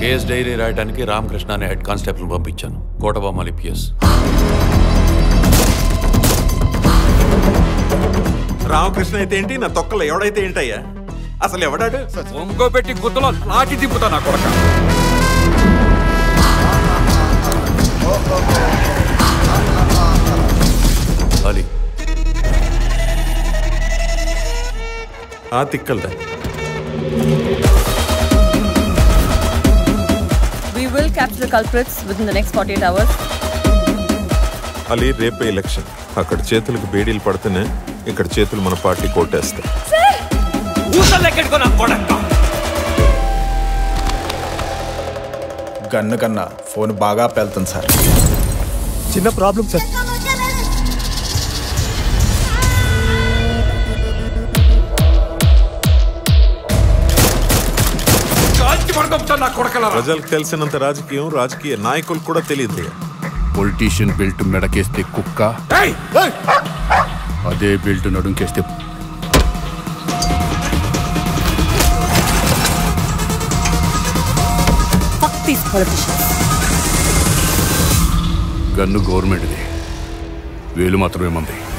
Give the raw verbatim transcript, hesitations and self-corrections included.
Case dairy రాయడానికి రామకృష్ణ అనే head constable పంపించాను. కోటబొమ్మలి పిఎస్. రామకృష్ణ అయితే ఏంటి, నా తొక్కలు ఎవడైతే ఏంటయ్యా? అసలు ఎవడాడు? ఒంగో పెట్టి గుద్దలో లాటి దింపుతా నా కొడక. అలీ ఆ తిక్కల్దా? We will capture the culprits within the next forty-eight hours. Ali, రేపే ఎలక్షన్. అక్కడ చేతులకు బేడీలు పడితేనే ఇక్కడ చేతులు మన పార్టీ కోటేస్తాయి. గన్ను కన్నా ఫోన్ బాగా పేలుతుంది సార్. చిన్న ప్రాబ్లం సార్. ప్రజలకు తెలిసినంత రాజకీయం రాజకీయ నాయకులు కూడా తెలియదు. పొలిటీషియన్ బెల్ట్ మెడకేస్తే కుక్క, అదే బెల్ట్ నడుంకేస్తే గన్ను గవర్నమెంట్ది, వేలు మాత్రమే మంది.